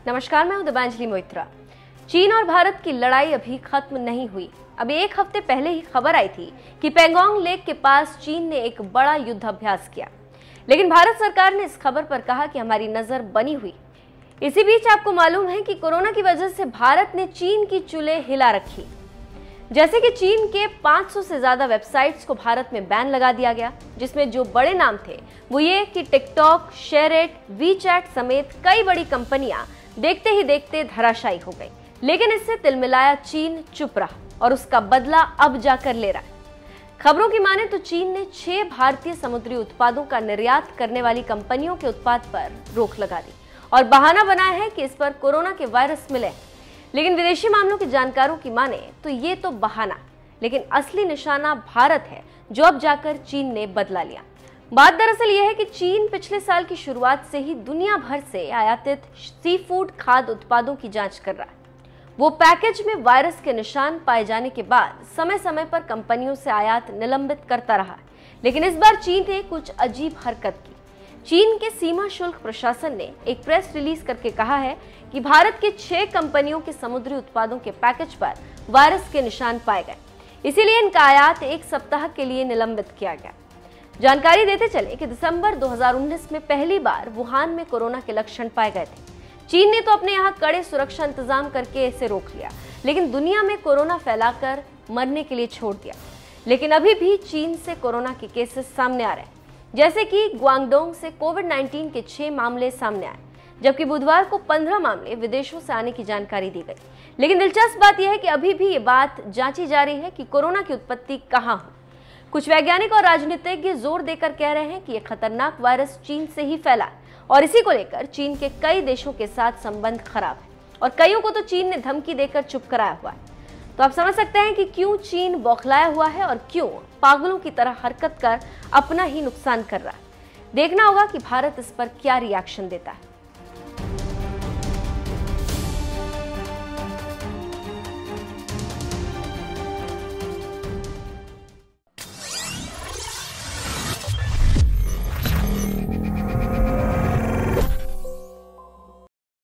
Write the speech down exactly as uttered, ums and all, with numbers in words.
नमस्कार, मैं हूं दिव्यांजलि मोइत्रा। चीन और भारत की लड़ाई अभी खत्म नहीं हुई। अभी एक हफ्ते पहले ही खबर आई थी कि पेंगोंग लेक के पास चीन ने एक बड़ा युद्ध अभ्यास किया, लेकिन भारत सरकार ने इस खबर पर कहा कि हमारी नजर बनी हुई। इसी बीच आपको मालूम है कि कोरोना की वजह से भारत ने चीन की चुलें हिला रखी। जैसे कि चीन के पाँच सौ से ज्यादा वेबसाइट्स को भारत में बैन लगा दिया गया, जिसमें जो बड़े नाम थे वो ये कि टिकटॉक, शेयरइट, वीचैट समेत कई बड़ी कंपनियां देखते ही देखते धराशायी हो गई। लेकिन इससे तिलमिलाया चीन चुप रहा और उसका बदला अब जाकर ले रहा है। खबरों की माने तो चीन ने छह भारतीय समुद्री उत्पादों का निर्यात करने वाली कंपनियों के उत्पाद पर रोक लगा दी और बहाना बनाया है कि इस पर कोरोना के वायरस मिले। लेकिन विदेशी मामलों के जानकारों की माने तो ये तो बहाना, लेकिन असली निशाना भारत है, जो अब जाकर चीन ने बदला लिया। बात दरअसल यह है कि चीन पिछले साल की शुरुआत से ही दुनिया भर से आयातित सी फूड खाद्य उत्पादों की जांच कर रहा है। वो पैकेज में वायरस के निशान पाए जाने के बाद समय समय पर कंपनियों से आयात निलंबित करता रहा, लेकिन इस बार चीन ने कुछ अजीब हरकत की। चीन के सीमा शुल्क प्रशासन ने एक प्रेस रिलीज करके कहा है कि भारत के छह कंपनियों के समुद्री उत्पादों के पैकेज पर वायरस के निशान पाए गए, इसीलिए इनका आयात एक सप्ताह के लिए निलंबित किया गया। जानकारी देते चले कि दिसंबर दो हज़ार उन्नीस में पहली बार वुहान में कोरोना के लक्षण पाए गए थे। चीन ने तो अपने यहाँ कड़े सुरक्षा इंतजाम करके इसे रोक लिया, लेकिन दुनिया में कोरोना फैलाकर मरने के लिए छोड़ दिया। लेकिन अभी भी चीन से कोरोना के केसेस सामने आ रहे हैं, जैसे कि ग्वांगडोंग से कोविड नाइन्टीन के छह मामले सामने आए, जबकि बुधवार को पंद्रह मामले विदेशों से आने की जानकारी दी गई। लेकिन दिलचस्प बात यह है कि अभी भी ये बात जांची जा रही है कि कोरोना की उत्पत्ति कहाँ हुई। कुछ वैज्ञानिक और राजनीतिज्ञ जोर देकर कह रहे हैं कि यह खतरनाक वायरस चीन से ही फैला और इसी को लेकर चीन के कई देशों के साथ संबंध खराब है और कईयों को तो चीन ने धमकी देकर चुप कराया हुआ है। तो आप समझ सकते हैं कि क्यों चीन बौखलाया हुआ है और क्यों पागलों की तरह हरकत कर अपना ही नुकसान कर रहा है। देखना होगा कि भारत इस पर क्या रिएक्शन देता है।